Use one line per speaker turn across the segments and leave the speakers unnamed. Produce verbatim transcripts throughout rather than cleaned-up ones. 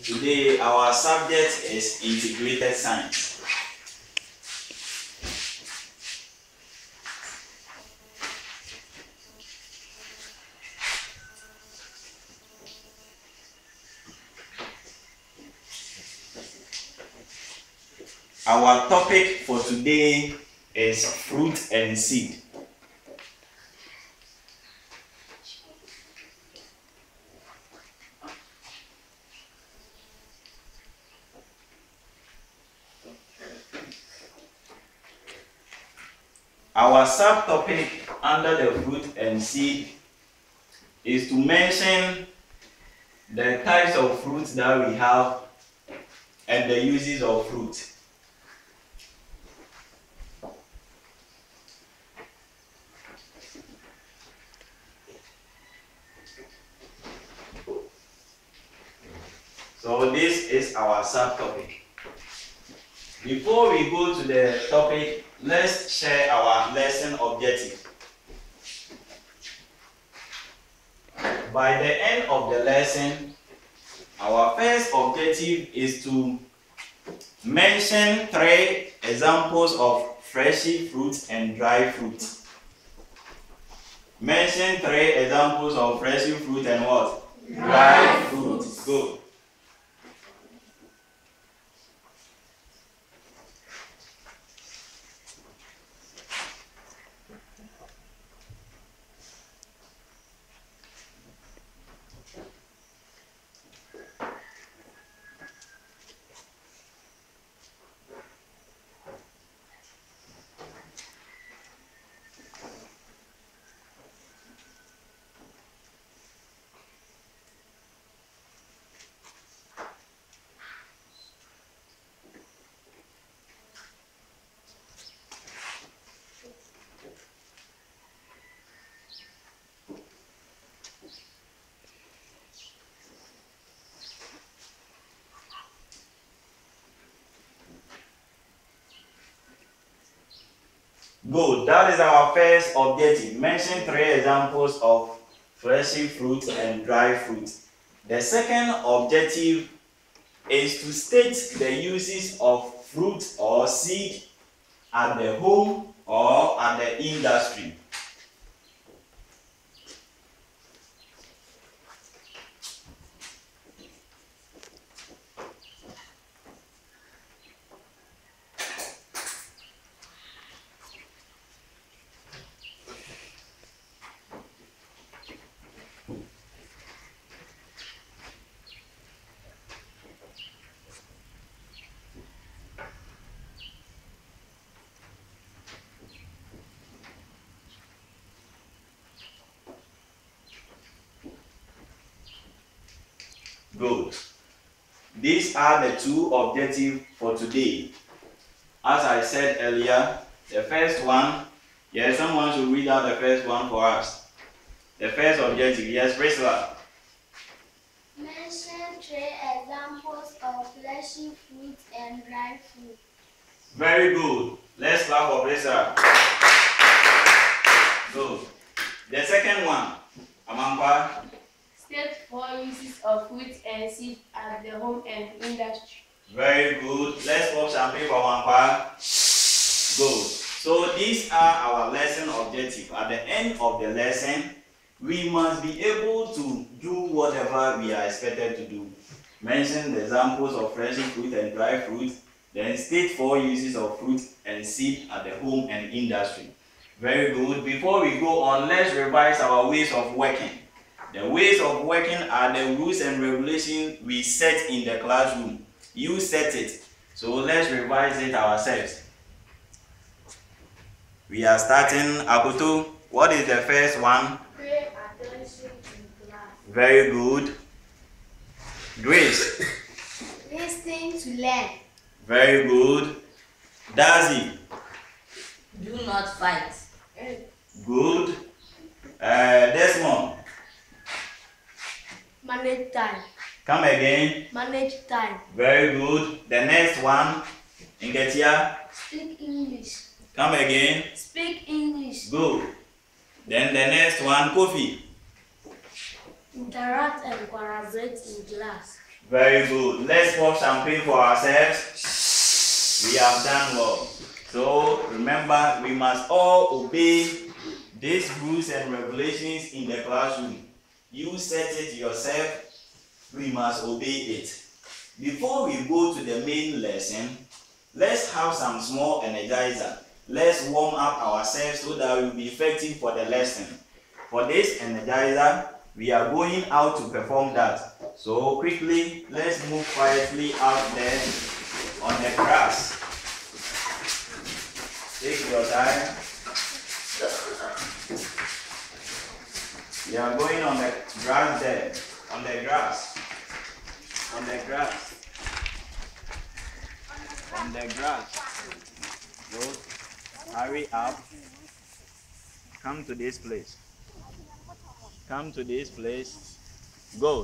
Today our subject is integrated science. Our topic for today is fruit and seed. Our subtopic under the fruit and seed is to mention the types of fruits that we have and the uses of fruit. So this is our subtopic. Before we go to the topic, let's share our lesson objective. By the end of the lesson, our first objective is to mention three examples of fleshy fruit and dry fruit. Mention three examples of fleshy fruit and what? Dry fruit. Good. Good. That is our first objective. Mention three examples of fleshy fruit and dry fruit. The second objective is to state the uses of fruit or seed at the home or at the industry. Good. These are the two objectives for today. As I said earlier, the first one, yes, someone should read out the first one for us. The first objective, yes, Priscilla.
Mention three examples of fleshy fruit and dry fruit.
Very good. Let's clap for Priscilla. Good. The second one, Amangwa.
State four uses of fruit and seed at the home and industry.
Very good. Let's pop champagne for Amangwa. Good. So these are our lesson objectives. At the end of the lesson, we must be able to do whatever we are expected to do. Mention the examples of fresh fruit and dry fruit, then state four uses of fruit and seed at the home and industry. Very good. Before we go on, let's revise our ways of working. The ways of working are the rules and regulations we set in the classroom. You set it. So let's revise it ourselves. We are starting. Akoto, what is the first one?
Pay attention in class.
Very good. Grace.
Listen to learn.
Very good. Daisy.
Do not fight.
Good. Uh, Desmond.
Manage time.
Come again.
Manage time.
Very good. The next one. Ingetia.
Speak English.
Come again.
Speak English.
Good. Then the next one. Kofi.
Interact and collaborate in class.
Very good. Let's pour champagne for ourselves. We have done well. So remember, we must all obey these rules and regulations in the classroom. You set it yourself. We must obey it. Before we go to the main lesson, let's have some small energizer. Let's warm up ourselves so that we will be effective for the lesson. For this energizer, we are going out to perform that. So quickly, let's move quietly out there on the grass. Take your time. We are going on the grass there. On the grass. On the grass. On the grass. Good. Hurry up. Come to this place. Come to this place. Good.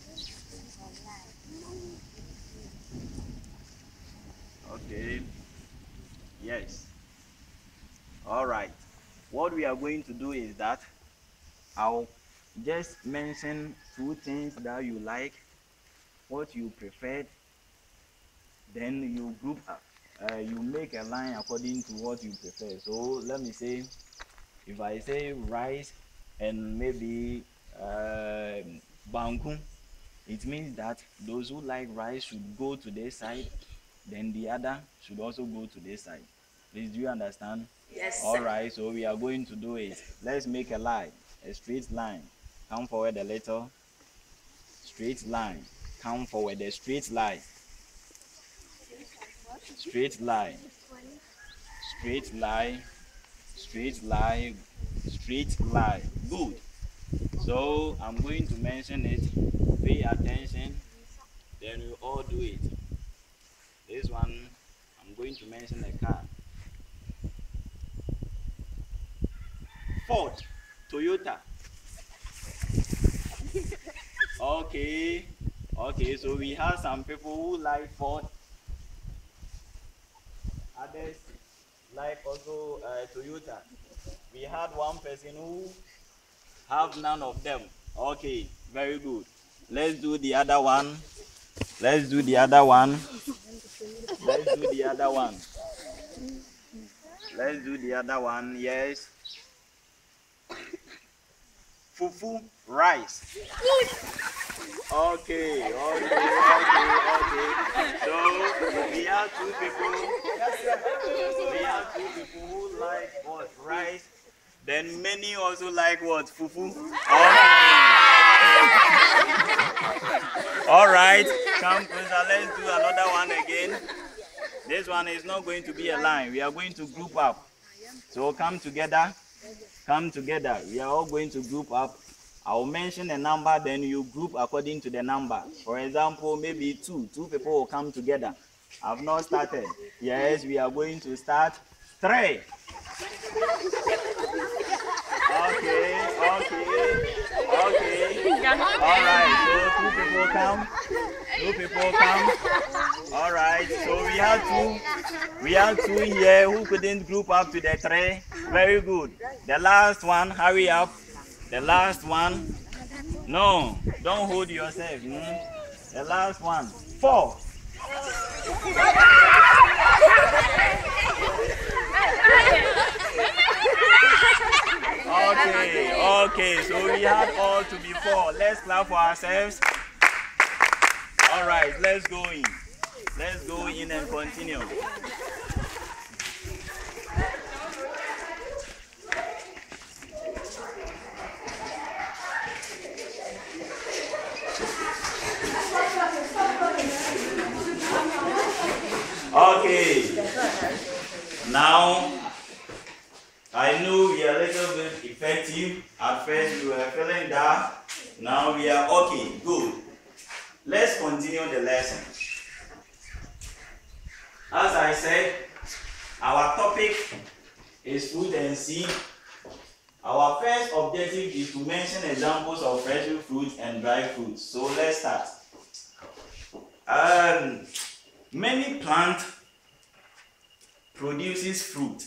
Okay. Yes. All right. What we are going to do is that I'll just mention two things that you like, what you preferred, then you group up. Uh, you make a line according to what you prefer. So let me say, if I say rice and maybe uh, bangkun, it means that those who like rice should go to this side, then the other should also go to this side. Please, do you understand?
Yes,
All
sir.
right, so we are going to do it. Let's make a line, a straight line. Come forward a little. Straight line. Come forward, a straight line. Straight line. Straight line. Straight line. Straight line. Good. So I'm going to mention it. Pay attention. Then you all do it. This one, I'm going to mention a car. Ford, Toyota. Okay, okay, so we have some people who like Ford. Others like also uh, Toyota. We had one person who have none of them. Okay, very good. Let's do the other one. Let's do the other one. Let's do the other one. Let's do the other one. Yes. Fufu rice. Okay, okay, okay, okay. So we have two people. We have two people who like what? Rice. Then many also like what? Fufu. Okay. All right. Come closer. Let's do another one again. This one is not going to be a line. We are going to group up. So come together. Come together. We are all going to group up. I will mention a number, then you group according to the number. For example, maybe two. Two people will come together. I've not started. Yes, we are going to start. Three. Okay, okay, okay. All right, so two people come. Two people come. All right, so we have two. We have two here who couldn't group up to the three. Very good. The last one, hurry up. The last one. No, don't hold yourself. Hmm? The last one. Four. Okay, okay, so we had all to be four. Let's clap for ourselves. All right, let's go in. Let's go in and continue. Okay, now I know we are a little bit effective. At first we were feeling that. Now we are okay, good. Let's continue the lesson. As I said, our topic is fruit and seed. Our first objective is to mention examples of fresh fruit and dry fruit. So let's start. Um, many plant produces fruit.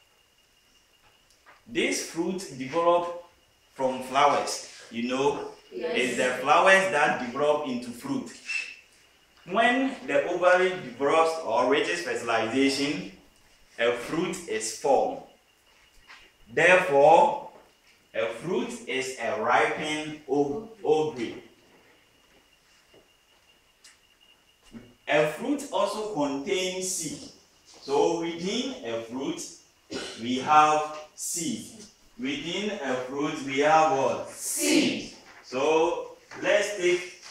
This fruit develop from flowers. You know,
Yes.
it's the flowers that develop into fruit. when the ovary develops or reaches fertilization, a fruit is formed. Therefore, a fruit is a ripened ovary. A fruit also contains seed. So within a fruit, we have seed. Within a fruit, we have what? Seed. So let's take,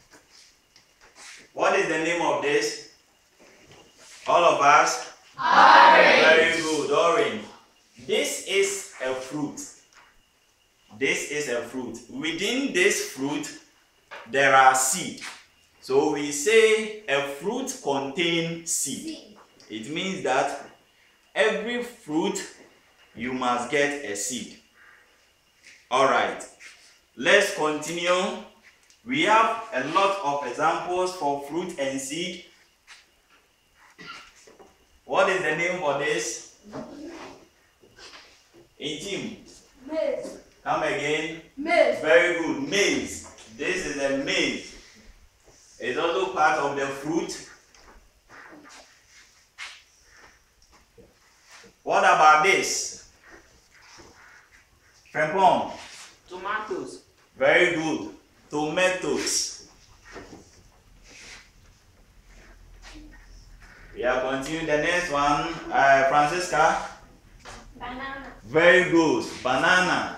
what is the name of this? All of us? Orange. Very good, orange. This is a fruit. This is a fruit. Within this fruit, there are seed. So we say a fruit contains seed. It means that every fruit you must get a seed. Alright, let's continue. We have a lot of examples for fruit and seed. What is the name for this? Intim.
Maize.
Come again.
Maize.
Very good. Maize. This is a maize. It's also part of the fruit. What about this? Frimpong.
Tomatoes.
Very good. Tomatoes. We are continuing the next one. Uh, Francisca.
Banana.
Very good. Banana.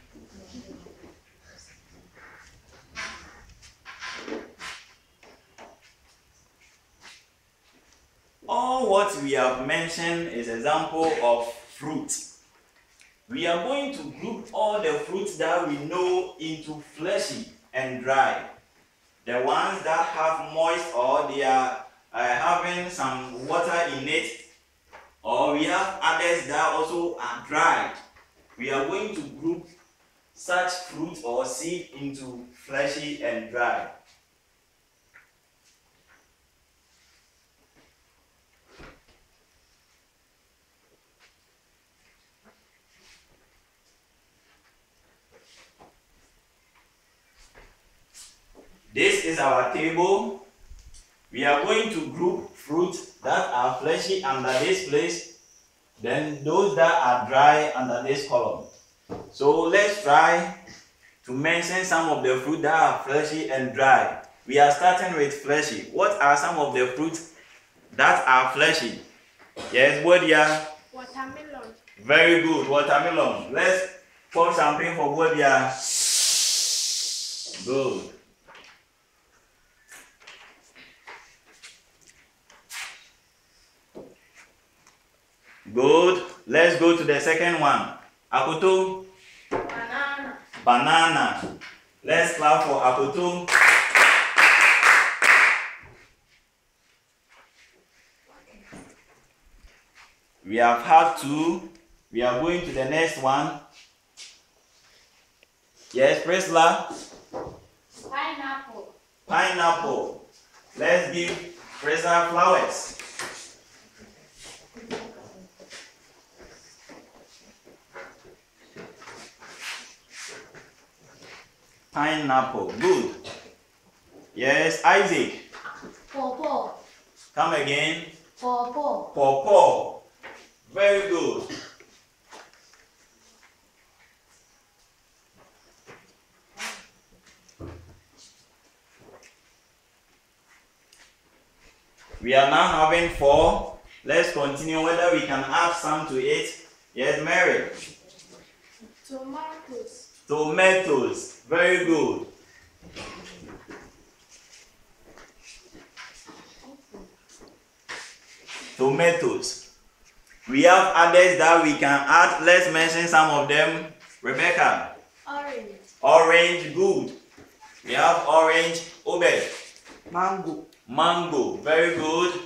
All what we have mentioned is example of fruit. We are going to group all the fruits that we know into fleshy and dry. The ones that have moist or they are uh, having some water in it, or we have others that also are dry. We are going to group such fruit or seed into fleshy and dry. This is our table. We are going to group fruits that are fleshy under this place, then those that are dry under this column. So let's try to mention some of the fruit that are fleshy and dry. We are starting with fleshy. What are some of the fruits that are fleshy? Yes, Bodia.
Watermelon.
Very good, watermelon. Let's pour champagne for Bodia. Good. Good. Let's go to the second one. Akoto.
Banana.
Banana. Let's clap for Akoto. We have had two. We are going to the next one. Yes, Priscilla.
Pineapple.
Pineapple. Let's give Priscilla flowers. Pineapple. Good. Yes, Isaac.
Pawpaw.
Come again.
Pawpaw.
Pawpaw. Very good. We are now having four. Let's continue whether we can add some to it. Yes, Mary.
Tomatoes.
Tomatoes. Very good. Tomatoes. We have others that we can add. Let's mention some of them. Rebecca.
Orange.
Orange. Good. We have orange. Obed.
Mango.
Mango. Very good.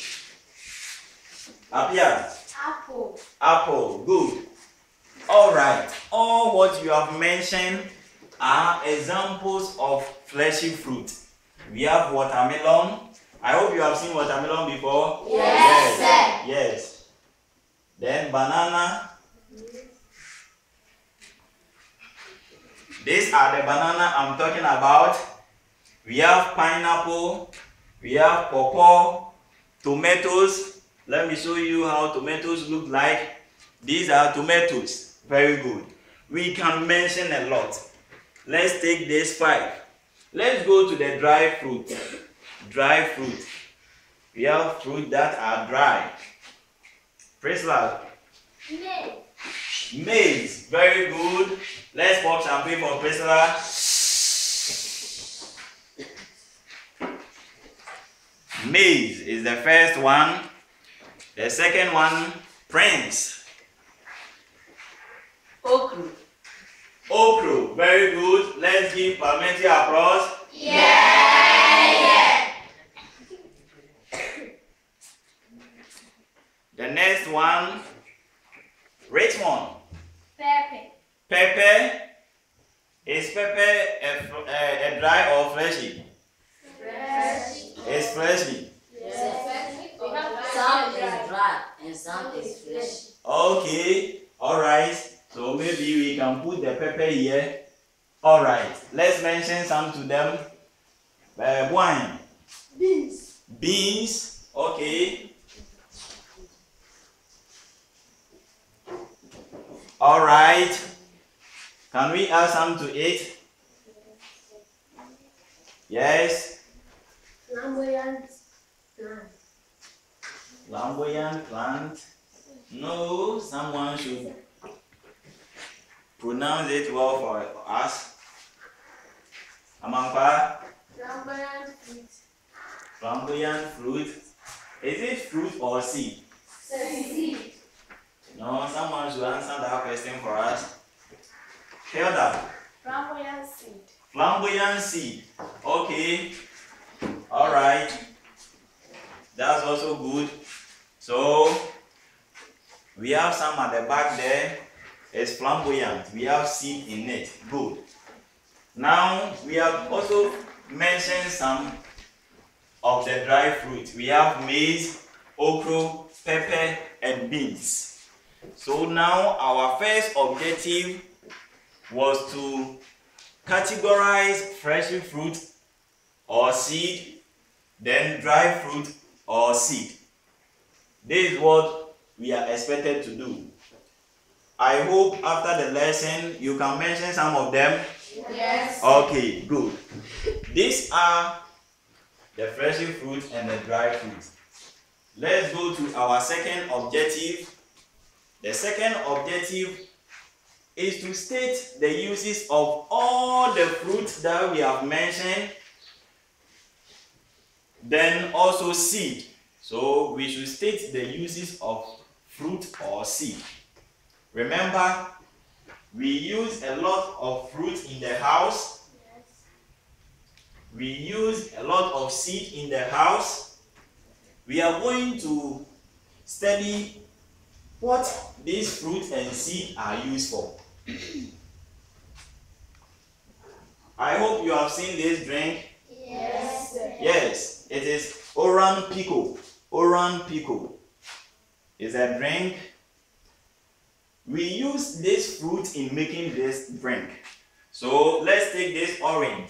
Apia.
Apple.
Apple. Good. All right. All what you have mentioned are examples of fleshy fruit. We have watermelon. I hope you have seen watermelon before.
Yes,
Yes. Yes. Then banana. These are the banana I'm talking about. We have pineapple. We have pawpaw, tomatoes. Let me show you how tomatoes look like. These are tomatoes. Very good. We can mention a lot. Let's take this five. Let's go to the dry fruit. Dry fruit. We have fruit that are dry. Priscilla.
Maize.
Maize. Very good. Let's pop champagne for Priscilla. Maize is the first one. The second one, Prince.
Okra.
Okra. Very good. Let's give Parmenti applause.
Yeah, yeah.
The next one, Richmond.
Pepper.
Pepper. Is pepper a, a, a dry or fleshy?
Fresh.
It's fleshy.
Some is dry and some is fresh.
Okay. Alright. So maybe we can put the pepper here. Alright. Let's mention some to them. Uh, wine.
Beans.
Beans. Okay. Alright. Can we add some to it? Yes.
Flamboyant plant.
Flamboyant plant. No, someone should pronounce it well for us. Amangpa.
Flamboyant fruit.
Flamboyant fruit. Is it fruit or seed?
Seed.
No, someone should answer that question for us. Hilda.
Flamboyant seed.
Flamboyant seed. Okay. Alright. That's also good. So, we have some at the back there. It's flamboyant. We have seed in it. Good. Now, we have also mentioned some of the dry fruit. We have maize, okra, pepper, and beans. So now, our first objective was to categorize fresh fruit or seed, then dry fruit or seed. This is what we are expected to do. I hope after the lesson you can mention some of them.
Yes.
Okay, good. These are the fresh fruit and the dry fruit. Let's go to our second objective. The second objective is to state the uses of all the fruits that we have mentioned, then also seed. So we should state the uses of fruit or seed. Remember, we use a lot of fruit in the house. We use a lot of seed in the house. We are going to study what these fruit and seed are used for. I hope you have seen this drink.
Yes.
Yes, it is Oran Pico. Oran Pico is a drink. We use this fruit in making this drink. So let's take this orange.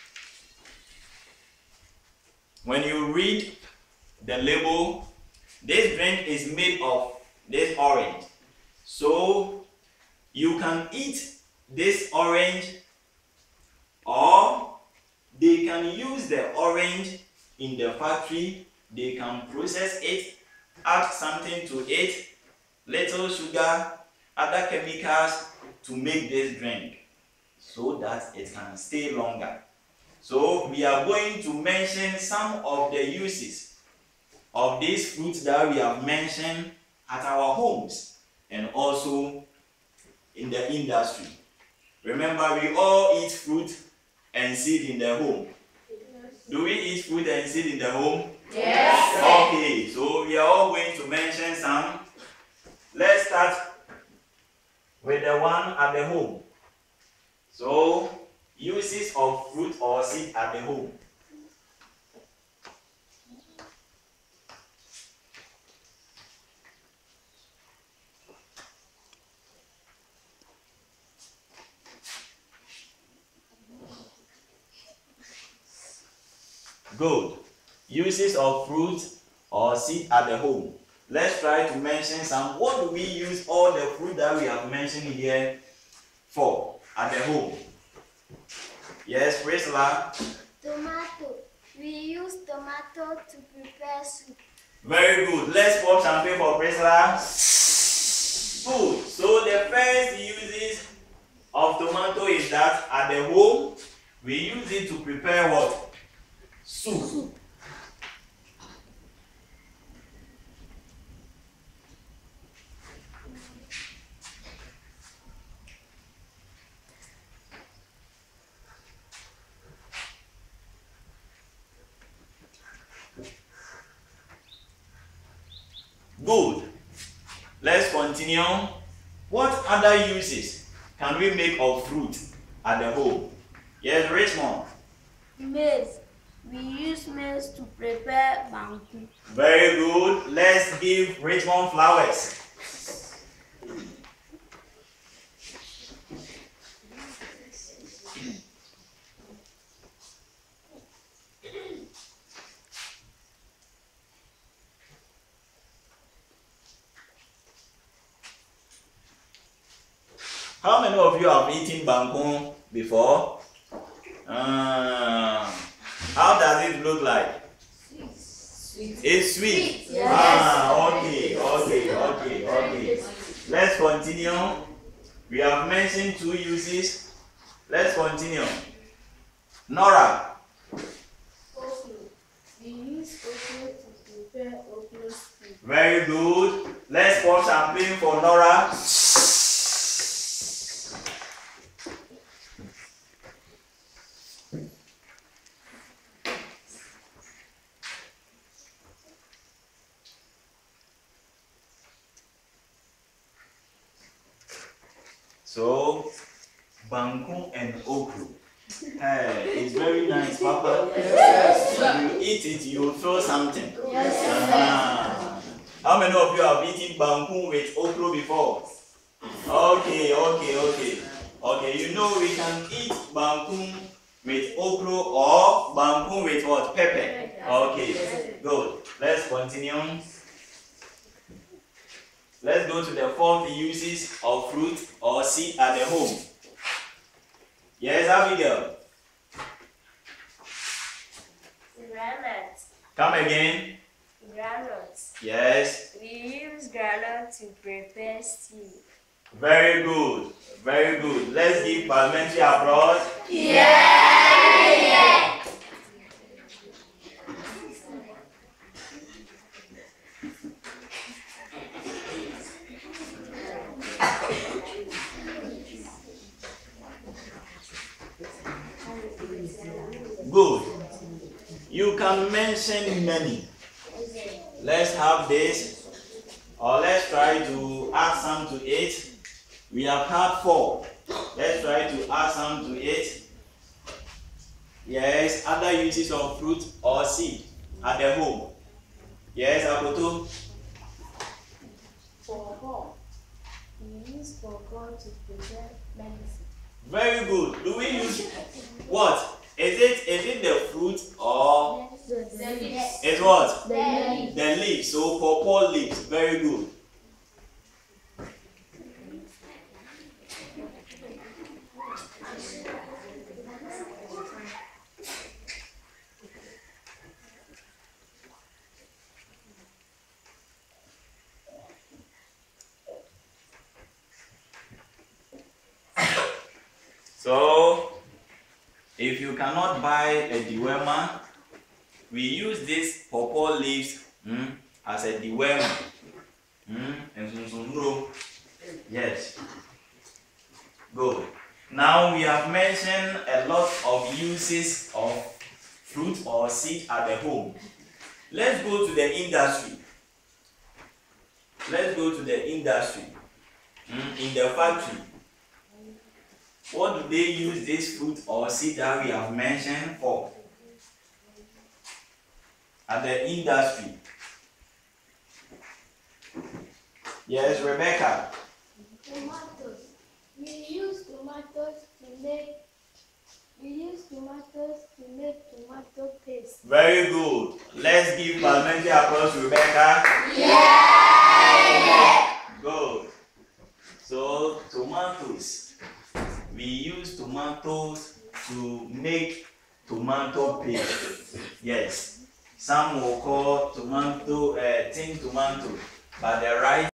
When you read the label, this drink is made of this orange. So you can eat this orange, or they can use the orange in the factory. They can process it, add something to it, little sugar, other chemicals to make this drink so that it can stay longer. So we are going to mention some of the uses of these fruits that we have mentioned at our homes and also in the industry. Remember, we all eat fruit and seed in the home. Do we eat fruit and seed in the home?
Yes.
Okay, so we are all going to mention some. Let's start with the one at the home. So, uses of fruit or seed at the home. Good. uses of fruit or seed at the home. Let's try to mention some. What do we use all the fruit that we have mentioned here for at the home? Yes, Priscilla.
Tomato. We use tomato to prepare soup.
Very good. Let's pop champagne for Priscilla. Good. So the first uses of tomato is that at the home we use it to prepare what? Soup. Soup. Good. Let's continue. What other uses can we make of fruit at the home? Yes, Richmond.
Maize. We use maize to prepare banku.
Very good. Let's give Richmond flowers. How many of you have eaten banku before? Uh, how does it look like?
Sweet.
It's sweet.
Sweet, yes.
Ah, okay, okay, okay, okay. Let's continue. We have mentioned two uses. Let's continue. Nora.
Okra. We use okra to prepare okra stew.
Very good. Let's pour champagne for Nora. So, banku and okra. Hey, it's very nice, Papa.
Yes.
When you eat it, you feel something. Yes. Ah. How many of you have eaten banku with okra before? Okay, okay, okay. Okay, you know we can eat banku with okra or banku with what? Pepper. Okay, good. Let's continue. Let's go to the fourth uses of fruit or seed at the home. Yes, Abigail.
Granules.
Come again.
Granules.
Yes.
We use granite to prepare stew.
Very good. Very good. Let's give parliamentary applause.
Yeah!
Good. You can mention many. Let's have this, or let's try to add some to it. We have had four. Let's try to add some to it. Yes, other uses of fruit or seed at the home. Yes, Akoto.
Pawpaw. We use pawpaw to prepare medicine.
Very good. Do we use what? Is it is it the fruit or is what?
The leaf.
The leaf. So pawpaw leaves. Very good. So, if you cannot buy a dewormer, we use these pawpaw leaves mm, as a dewormer. Mm, and so, so, no. Yes. Good. Now we have mentioned a lot of uses of fruit or seed at the home. Let's go to the industry. Let's go to the industry. Mm, in the factory. What do they use this fruit or seed that we have mentioned for? At the industry. Yes,
We use tomatoes to make tomato paste.
Very good. Let's give parliamentary applause to Rebecca.
Yeah.
Good. So tomatoes. We use tomatoes to make tomato paste. Yes. Some will call tomato uh, tin tomato, but the right